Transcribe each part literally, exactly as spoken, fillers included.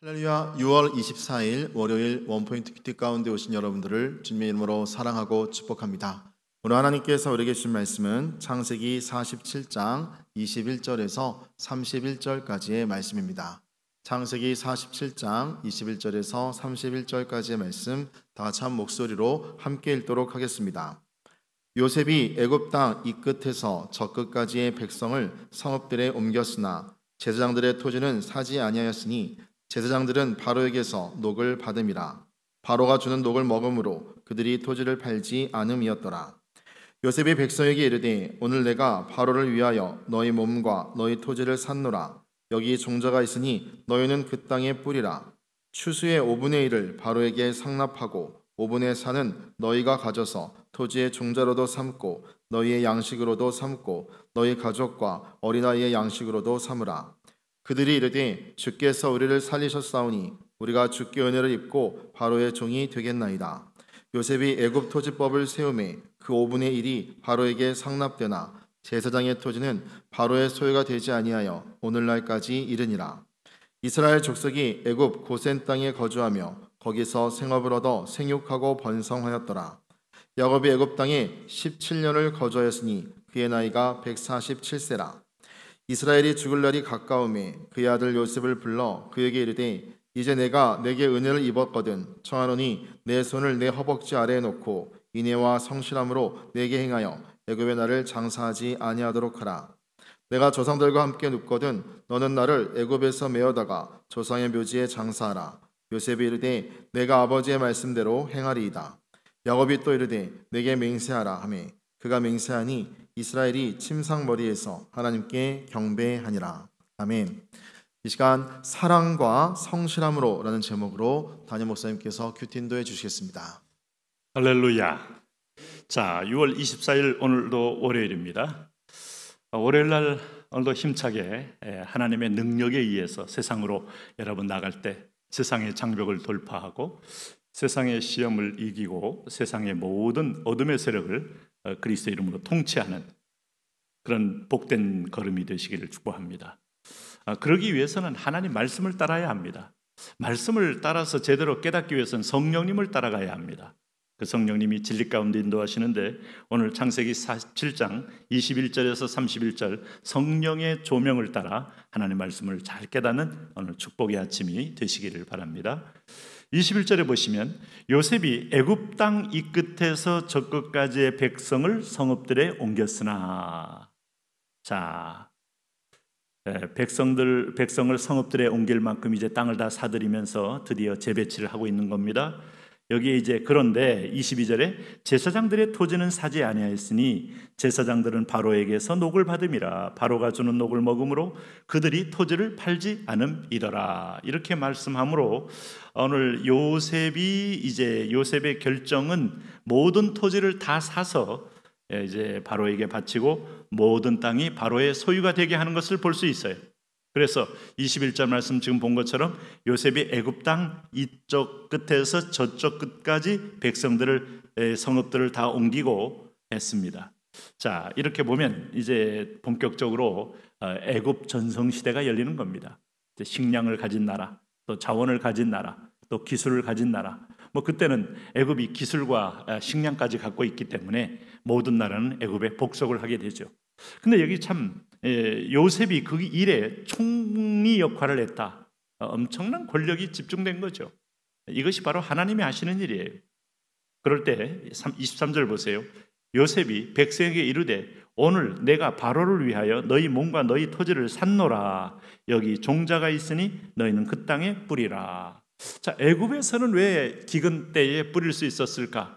할렐루야. 유월 이십사일 월요일 원포인트 큐티 가운데 오신 여러분들을 주님의 이름으로 사랑하고 축복합니다. 오늘 하나님께서 우리에게 주신 말씀은 창세기 사십칠장 이십일절에서 삼십일절까지의 말씀입니다. 창세기 사십칠장 이십일절에서 삼십일절까지의 말씀 다 같이 한 목소리로 함께 읽도록 하겠습니다. 요셉이 애굽 땅 이 끝에서 저 끝까지의 백성을 성읍들에 옮겼으나 제사장들의 토지는 사지 아니하였으니 제사장들은 바로에게서 녹을 받음이라. 바로가 주는 녹을 먹음으로 그들이 토지를 팔지 않음이었더라. 요셉이 백성에게 이르되 오늘 내가 바로를 위하여 너희 몸과 너희 토지를 샀노라. 여기 종자가 있으니 너희는 그 땅에 뿌리라. 추수의 오분의 일을 바로에게 상납하고 오분의 사는 너희가 가져서 토지의 종자로도 삼고 너희의 양식으로도 삼고 너희 가족과 어린아이의 양식으로도 삼으라. 그들이 이르되 주께서 우리를 살리셨사오니 우리가 주께 은혜를 입고 바로의 종이 되겠나이다. 요셉이 애굽 토지법을 세우매 그 오분의 일이 바로에게 상납되나 제사장의 토지는 바로의 소유가 되지 아니하여 오늘날까지 이르니라. 이스라엘 족속이 애굽 고센 땅에 거주하며 거기서 생업을 얻어 생육하고 번성하였더라. 야곱이 애굽 땅에 십칠년을 거주하였으니 그의 나이가 백사십칠세라. 이스라엘이 죽을 날이 가까우매 그의 아들 요셉을 불러 그에게 이르되 이제 내가 내게 은혜를 입었거든 청하노니 내 손을 내 허벅지 아래에 놓고 인애와 성실함으로 내게 행하여 애굽의 나를 장사하지 아니하도록 하라. 내가 조상들과 함께 눕거든 너는 나를 애굽에서 메어다가 조상의 묘지에 장사하라. 요셉이 이르되 내가 아버지의 말씀대로 행하리이다. 야곱이 또 이르되 내게 맹세하라 하매 그가 맹세하니 이스라엘이 침상머리에서 하나님께 경배하니라. 아멘. 이 시간 사랑과 성실함으로 라는 제목으로 담임 목사님께서 큐티 인도해 주시겠습니다. 할렐루야. 자, 유월 이십사일 오늘도 월요일입니다. 월요일날 오늘도 힘차게 하나님의 능력에 의해서 세상으로 여러분 나갈 때 세상의 장벽을 돌파하고 세상의 시험을 이기고 세상의 모든 어둠의 세력을 그리스도 이름으로 통치하는 그런 복된 걸음이 되시기를 축복합니다. 그러기 위해서는 하나님 말씀을 따라야 합니다. 말씀을 따라서 제대로 깨닫기 위해서는 성령님을 따라가야 합니다. 그 성령님이 진리 가운데 인도하시는데 오늘 창세기 사십칠장 이십일절에서 삼십일절 성령의 조명을 따라 하나님의 말씀을 잘 깨닫는 오늘 축복의 아침이 되시기를 바랍니다. 이십일절에 보시면 요셉이 애굽 땅 이 끝에서 저 끝까지의 백성을 성읍들에 옮겼으나 자 백성들 백성을 성읍들에 옮길 만큼 이제 땅을 다 사들이면서 드디어 재배치를 하고 있는 겁니다. 여기에 이제 그런데 이십이절에 제사장들의 토지는 사지 아니하였으니 제사장들은 바로에게서 녹을 받음이라. 바로가 주는 녹을 먹음으로 그들이 토지를 팔지 않음이더라. 이렇게 말씀하므로 오늘 요셉이 이제 요셉의 결정은 모든 토지를 다 사서 이제 바로에게 바치고 모든 땅이 바로의 소유가 되게 하는 것을 볼 수 있어요. 그래서 이십일절 말씀 지금 본 것처럼 요셉이 애굽 땅 이쪽 끝에서 저쪽 끝까지 백성들을 성읍들을 다 옮기고 했습니다. 자, 이렇게 보면 이제 본격적으로 애굽 전성 시대가 열리는 겁니다. 식량을 가진 나라, 또 자원을 가진 나라, 또 기술을 가진 나라. 뭐 그때는 애굽이 기술과 식량까지 갖고 있기 때문에 모든 나라는 애굽에 복속을 하게 되죠. 근데 여기 참 요셉이 그 일에 총리 역할을 했다. 엄청난 권력이 집중된 거죠. 이것이 바로 하나님이 하시는 일이에요. 그럴 때 이십삼절 보세요. 요셉이 백성에게 이르되 오늘 내가 바로를 위하여 너희 몸과 너희 토지를 샀노라. 여기 종자가 있으니 너희는 그 땅에 뿌리라. 자, 애굽에서는 왜 기근 때에 뿌릴 수 있었을까?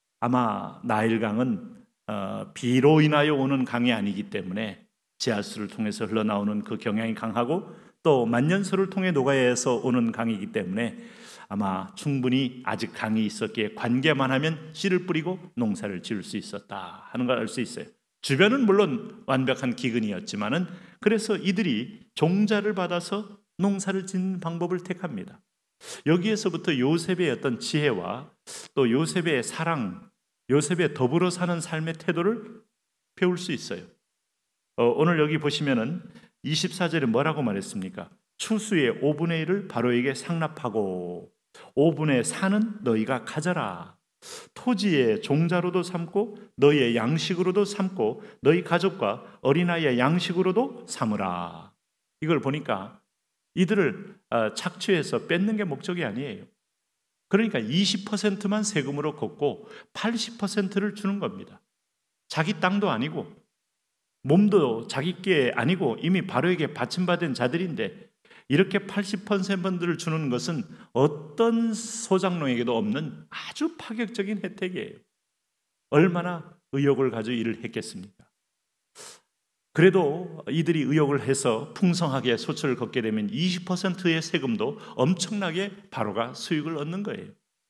아마 나일강은 어, 비로 인하여 오는 강이 아니기 때문에 지하수를 통해서 흘러나오는 그 경향이 강하고 또 만년설을 통해 녹아에서 오는 강이기 때문에 아마 충분히 아직 강이 있었기에 관계만 하면 씨를 뿌리고 농사를 지을 수 있었다 하는 걸 알 수 있어요. 주변은 물론 완벽한 기근이었지만은 그래서 이들이 종자를 받아서 농사를 짓는 방법을 택합니다. 여기에서부터 요셉의 어떤 지혜와 또 요셉의 사랑, 요셉의 더불어 사는 삶의 태도를 배울 수 있어요. 어, 오늘 여기 보시면은 이십사절에 뭐라고 말했습니까? 추수의 오분의 일을 바로에게 상납하고 오분의 사는 너희가 가져라. 토지의 종자로도 삼고 너희의 양식으로도 삼고 너희 가족과 어린아이의 양식으로도 삼으라. 이걸 보니까 이들을 착취해서 뺏는 게 목적이 아니에요. 그러니까 이십 퍼센트만 세금으로 걷고 팔십 퍼센트를 주는 겁니다. 자기 땅도 아니고 몸도 자기 게 아니고 이미 바로에게 바침받은 자들인데 이렇게 팔십 퍼센트를 주는 것은 어떤 소장농에게도 없는 아주 파격적인 혜택이에요. 얼마나 의욕을 가지고 일을 했겠습니까? 그래도 이들이 의욕을 해서 풍성하게 소출을 걷게 되면 이십 퍼센트의 세금도 엄청나게 바로가 수익을 얻는 거예요.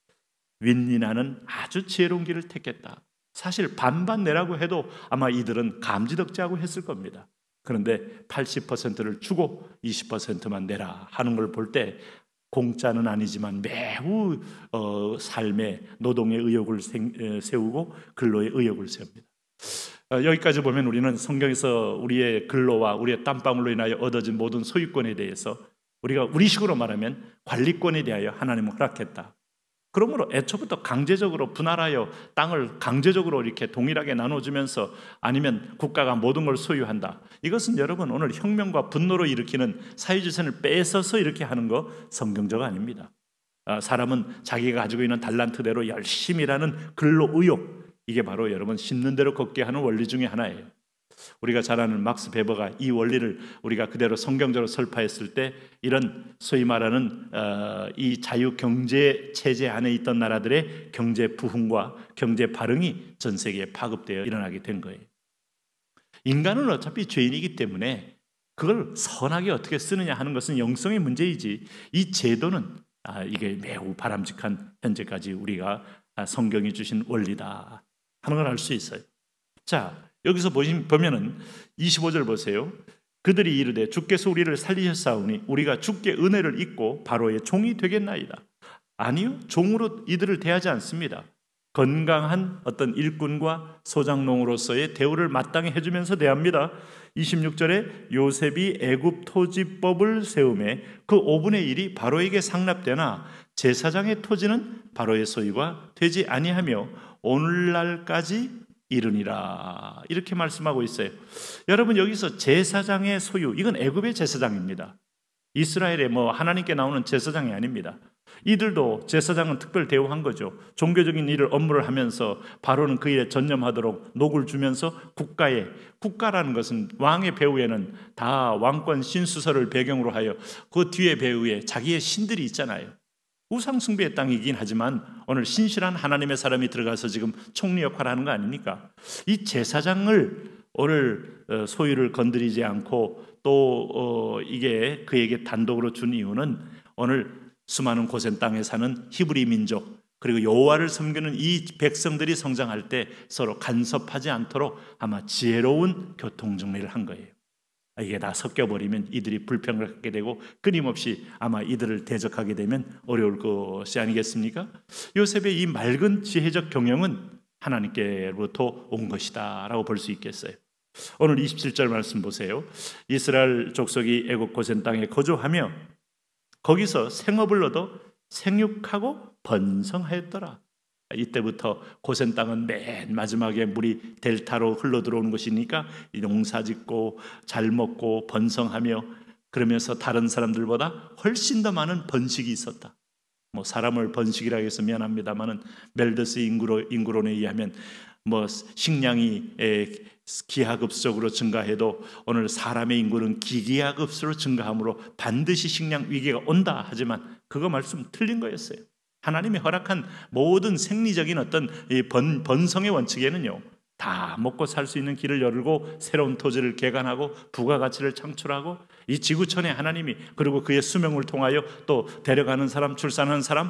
윈니나는 아주 지혜로운 길을 택했다. 사실 반반 내라고 해도 아마 이들은 감지덕지하고 했을 겁니다. 그런데 팔십 퍼센트를 주고 이십 퍼센트만 내라 하는 걸 볼 때 공짜는 아니지만 매우 어, 삶의 노동의 의욕을 생, 세우고 근로의 의욕을 세웁니다. 어, 여기까지 보면 우리는 성경에서 우리의 근로와 우리의 땀방울로 인하여 얻어진 모든 소유권에 대해서 우리가 우리식으로 말하면 관리권에 대하여 하나님은 허락했다. 그러므로 애초부터 강제적으로 분할하여 땅을 강제적으로 이렇게 동일하게 나눠주면서 아니면 국가가 모든 걸 소유한다. 이것은 여러분 오늘 혁명과 분노로 일으키는 사유재산을 뺏어서 이렇게 하는 거 성경적 아닙니다. 사람은 자기가 가지고 있는 달란트대로 열심히 일하는 근로 의욕, 이게 바로 여러분 심는 대로 걷게 하는 원리 중에 하나예요. 우리가 잘 아는 막스 베버가 이 원리를 우리가 그대로 성경적으로 설파했을 때 이런 소위 말하는 어, 이 자유경제 체제 안에 있던 나라들의 경제 부흥과 경제 발흥이 전 세계에 파급되어 일어나게 된 거예요. 인간은 어차피 죄인이기 때문에 그걸 선하게 어떻게 쓰느냐 하는 것은 영성의 문제이지 이 제도는 아, 이게 매우 바람직한 현재까지 우리가 성경이 주신 원리다 하는 걸 알 수 있어요. 자, 여기서 보면은 이십오 절 보세요. 그들이 이르되 주께서 우리를 살리셨사오니 우리가 주께 은혜를 입고 바로의 종이 되겠나이다. 아니요, 종으로 이들을 대하지 않습니다. 건강한 어떤 일꾼과 소장농으로서의 대우를 마땅히 해주면서 대합니다. 이십육 절에 요셉이 애굽 토지법을 세우매 그 오분의 일이 바로에게 상납되나 제사장의 토지는 바로의 소유가 되지 아니하며 오늘날까지 이르니라. 이렇게 말씀하고 있어요. 여러분 여기서 제사장의 소유, 이건 애굽의 제사장입니다. 이스라엘의 뭐 하나님께 나오는 제사장이 아닙니다. 이들도 제사장은 특별 대우한 거죠. 종교적인 일을 업무를 하면서 바로는 그 일에 전념하도록 녹을 주면서 국가에, 국가라는 것은 왕의 배후에는 다 왕권 신수설을 배경으로 하여 그 뒤에 배후에 자기의 신들이 있잖아요. 우상 숭배의 땅이긴 하지만 오늘 신실한 하나님의 사람이 들어가서 지금 총리 역할을 하는 거 아닙니까? 이 제사장을 오늘 소유를 건드리지 않고 또 이게 그에게 단독으로 준 이유는 오늘 수많은 고센 땅에 사는 히브리 민족 그리고 여호와를 섬기는 이 백성들이 성장할 때 서로 간섭하지 않도록 아마 지혜로운 교통정리를 한 거예요. 이게 다 섞여버리면 이들이 불평을 갖게 되고 끊임없이 아마 이들을 대적하게 되면 어려울 것이 아니겠습니까? 요셉의 이 맑은 지혜적 경영은 하나님께로부터 온 것이다 라고 볼 수 있겠어요. 오늘 이십칠 절 말씀 보세요. 이스라엘 족속이 애굽 고센 땅에 거주하며 거기서 생업을 얻어 생육하고 번성하였더라. 이때부터 고센 땅은 맨 마지막에 물이 델타로 흘러 들어오는 것이니까 농사 짓고 잘 먹고 번성하며 그러면서 다른 사람들보다 훨씬 더 많은 번식이 있었다. 뭐 사람을 번식이라고 해서 미안합니다만은 멜더스 인구로, 인구론에 의하면 뭐 식량이 기하급수적으로 증가해도 오늘 사람의 인구는 기기하급수로 증가하므로 반드시 식량 위기가 온다 하지만 그거 말씀 틀린 거였어요. 하나님이 허락한 모든 생리적인 어떤 번, 번성의 원칙에는요 다 먹고 살 수 있는 길을 열고 새로운 토지를 개간하고 부가가치를 창출하고 이 지구촌에 하나님이 그리고 그의 수명을 통하여 또 데려가는 사람, 출산하는 사람,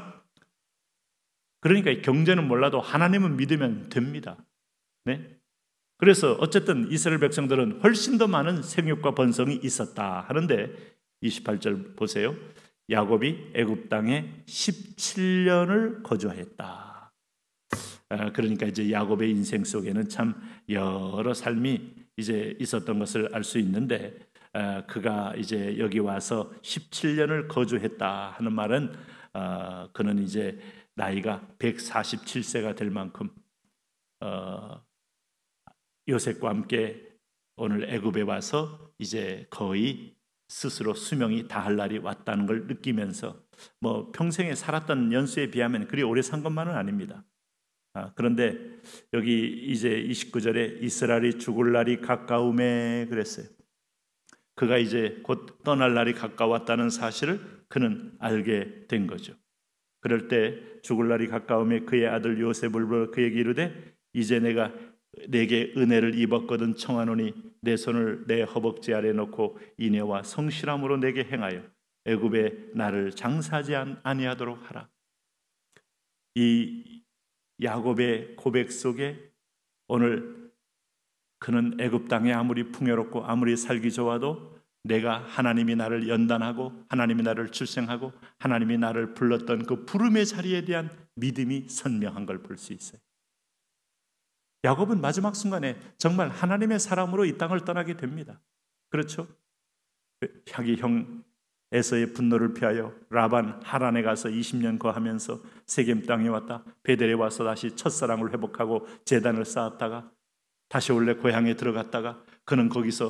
그러니까 경제는 몰라도 하나님은 믿으면 됩니다. 네? 그래서 어쨌든 이스라엘 백성들은 훨씬 더 많은 생육과 번성이 있었다 하는데 이십팔 절 보세요. 야곱이 애굽 땅에 십칠 년을 거주하였다. 그러니까 이제 야곱의 인생 속에는 참 여러 삶이 이제 있었던 것을 알 수 있는데 어, 그가 이제 여기 와서 십칠 년을 거주했다 하는 말은 어, 그는 이제 나이가 백사십칠 세가 될 만큼 어, 요셉과 함께 오늘 애굽에 와서 이제 거의 스스로 수명이 다할 날이 왔다는 걸 느끼면서 뭐 평생에 살았던 연수에 비하면 그리 오래 산 것만은 아닙니다. 아, 그런데 여기 이제 이십구 절에 이스라엘이 죽을 날이 가까움에 그랬어요. 그가 이제 곧 떠날 날이 가까웠다는 사실을 그는 알게 된 거죠. 그럴 때 죽을 날이 가까움에 그의 아들 요셉을 불러 그에게 이르되 이제 내가 내게 은혜를 입었거든 청하노니 내 손을 내 허벅지 아래 놓고 인애와 성실함으로 내게 행하여 애굽에 나를 장사하지 아니하도록 하라. 이 야곱의 고백 속에 오늘 그는 애굽 땅에 아무리 풍요롭고 아무리 살기 좋아도 내가 하나님이 나를 연단하고 하나님이 나를 출생하고 하나님이 나를 불렀던 그 부름의 자리에 대한 믿음이 선명한 걸 볼 수 있어요. 야곱은 마지막 순간에 정말 하나님의 사람으로 이 땅을 떠나게 됩니다. 그렇죠? 자기 형 에서의 분노를 피하여 라반 하란에 가서 이십 년 거하면서 세겜 땅에 왔다 베델에 와서 다시 첫사랑을 회복하고 제단을 쌓았다가 다시 원래 고향에 들어갔다가 그는 거기서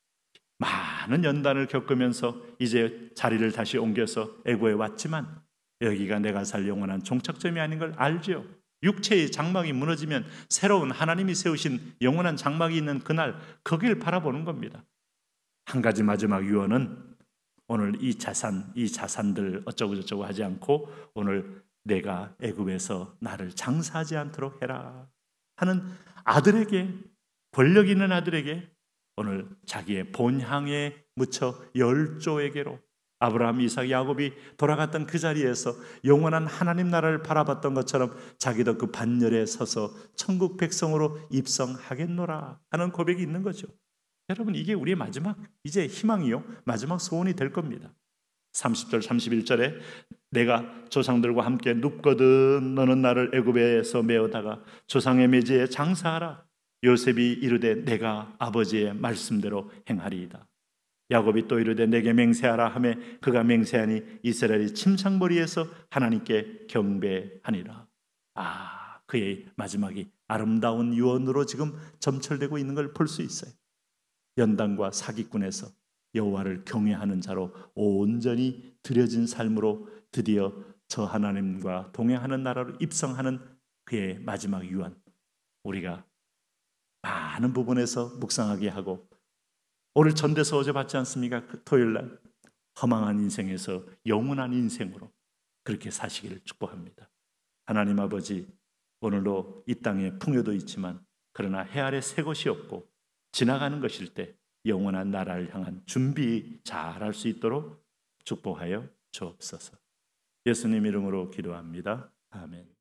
많은 연단을 겪으면서 이제 자리를 다시 옮겨서 애굽에 왔지만 여기가 내가 살 영원한 종착점이 아닌 걸 알죠. 육체의 장막이 무너지면 새로운 하나님이 세우신 영원한 장막이 있는 그날 거길 바라보는 겁니다. 한 가지 마지막 유언은 오늘 이 자산, 이 자산들 어쩌고 저쩌고 하지 않고 오늘 내가 애굽에서 나를 장사하지 않도록 해라 하는 아들에게, 권력 있는 아들에게 오늘 자기의 본향에 묻혀 열조에게로 아브라함, 이삭, 야곱이 돌아갔던 그 자리에서 영원한 하나님 나라를 바라봤던 것처럼 자기도 그 반열에 서서 천국 백성으로 입성하겠노라 하는 고백이 있는 거죠. 여러분, 이게 우리의 마지막 이제 희망이요 마지막 소원이 될 겁니다. 삼십 절 삼십일 절에 내가 조상들과 함께 눕거든 너는 나를 애굽에서 메어다가 조상의 매제에 장사하라. 요셉이 이르되 내가 아버지의 말씀대로 행하리이다. 야곱이 또 이르되 내게 맹세하라 하매 그가 맹세하니 이스라엘이 침상머리에서 하나님께 경배하니라. 아, 그의 마지막이 아름다운 유언으로 지금 점철되고 있는 걸 볼 수 있어요. 연단과 사기꾼에서 여호와를 경외하는 자로 온전히 드려진 삶으로 드디어 저 하나님과 동행하는 나라로 입성하는 그의 마지막 유언, 우리가 많은 부분에서 묵상하게 하고 오늘 전대서 어제 봤지 않습니까? 그 토요일날 허망한 인생에서 영원한 인생으로 그렇게 사시기를 축복합니다. 하나님 아버지, 오늘도 이 땅에 풍요도 있지만 그러나 해 아래 새 것이 없고 지나가는 것일 때 영원한 나라를 향한 준비 잘할 수 있도록 축복하여 주옵소서. 예수님 이름으로 기도합니다. 아멘.